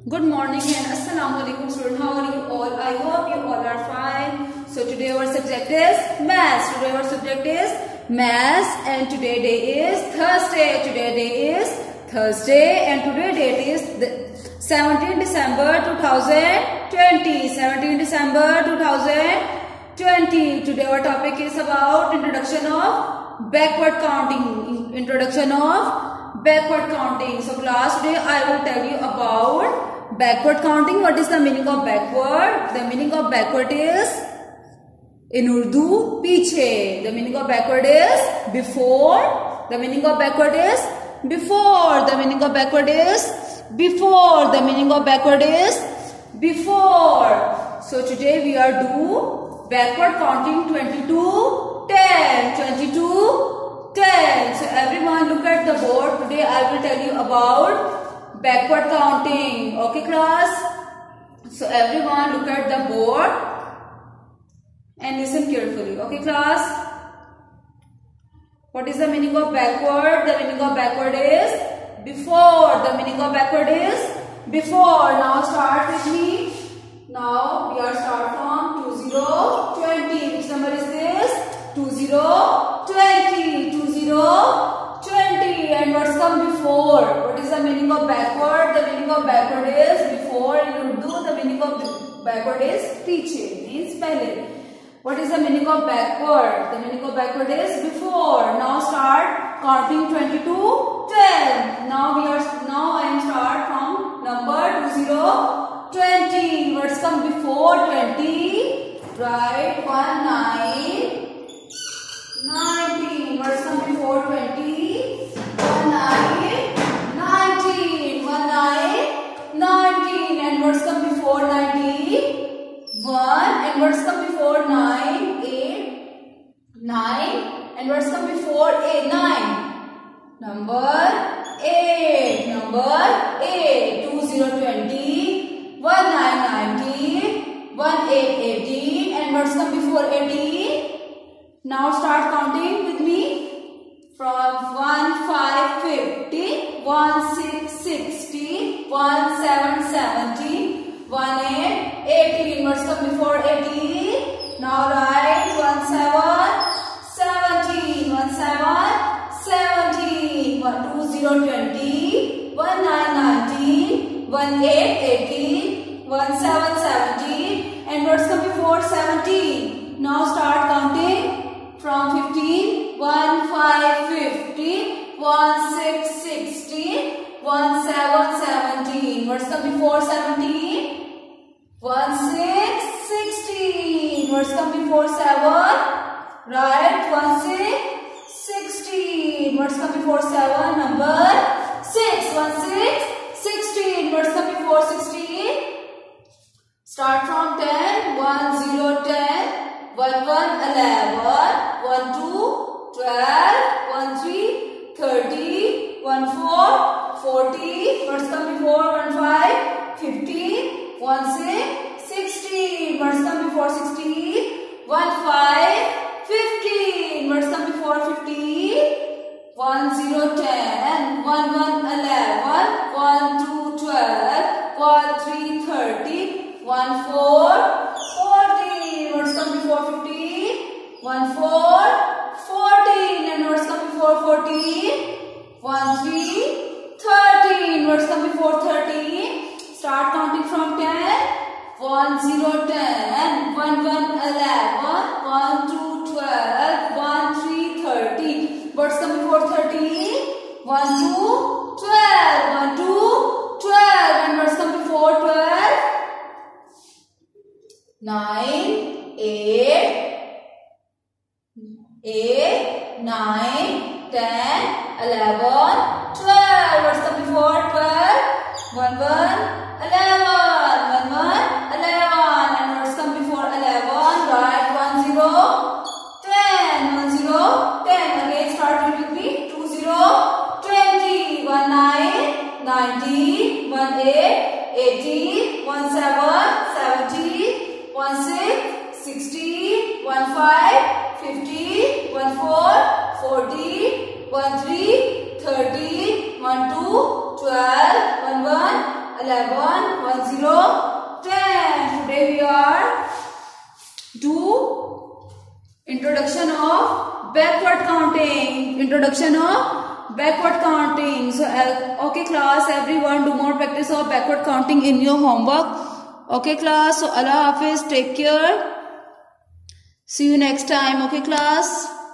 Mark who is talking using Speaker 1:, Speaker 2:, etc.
Speaker 1: Good morning and Assalamu alaikum students. How are you all? I hope you all are fine. So today our subject is maths. Today our subject is maths and today day is Thursday. Today day is Thursday and today date is 17 December 2020. 17 December 2020. Today our topic is about introduction of backward counting. Introduction of backward counting. So class, today I will tell you about backward counting. What is the meaning of backward? The meaning of backward is in Urdu piche. The meaning of backward is before. The meaning of backward is before. The meaning of backward is before. The meaning of backward is before. So today we are do backward counting 22 10. 22 10. So everyone look at the board. Today I will tell you about backward counting. Okay class? So everyone look at the board and listen carefully. Okay class? What is the meaning of backward? The meaning of backward is before. The meaning of backward is before. Now start with me. Now we are start from 2020. Which number is this? 2020. 2020. And what's come before? What is the meaning of backward? The meaning of backward is before. In Urdu, the meaning of backward is piche, means pehle. What is the meaning of backward? The meaning of backward is before. Now start counting 22 10. Now I am start from number 2020. What's come before 20? Write 19. 19. What's come before 20? 19. And what's come before 90? 1. And what's come before 9? 8. 9. And what's come before 8? 9. Number 8. Number 8. 2020. 1990. 18. And what's come before 18? Now start counting with me. From 1550, 1660, 1770, 18. What's come before 18? Now write 17. 2020, 1919, 18, 1770. And what's come before 17? Now start counting. From 15, 1550, 1660, 1770. What's come before 17? 1616. What's come before 7? Right, 1616. What's come before 7? Number 6. 1616. What's come before 16? Start from 10. 10, 10. 11, 11, 12, 12, 13, 30, 14, 40. What's come before 15? 15, 16. What's come before 16? 15. What's come before 15? 10, 11, 12, 13, 30, 14. What's come before 15? 14. And what's come before 14? 13. What's come before 13? Start counting from 10. 10, 11, 12, 13, 30. What's come before 13? 12. And what's come before 12? 9. 8, 9, 10, 11, 12. What's come before 12? 11, 11. And what's come before 11? Write 10, 10. Again start with me. 2020, 19, 90, 18, 17, 70, 16. 16, 15, 50, 14, 40, 13, 30, 12, 11, 11, 0, 10. Today we are do introduction of backward counting. Introduction of backward counting. So okay class, everyone, do more practice of backward counting in your homework. Okay class, so Allah Hafiz, take care. See you next time. Okay class.